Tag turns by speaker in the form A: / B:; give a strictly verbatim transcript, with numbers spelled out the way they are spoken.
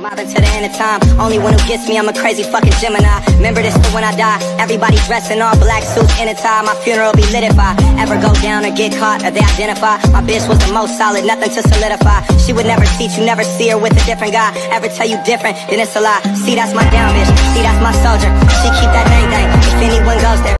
A: Mobbing to the end of time. Only one who gets me, I'm a crazy fucking Gemini. Remember this for when I die. Everybody dressed in all black suits in a tie. My funeral be lit if I ever go down or get caught or they identify. My bitch was the most solid, nothing to solidify. She would never teach you, never see her with a different guy. Ever tell you different, then it's a lie. See, that's my down bitch. See, that's my soldier. She keep that thing thing. If anyone goes there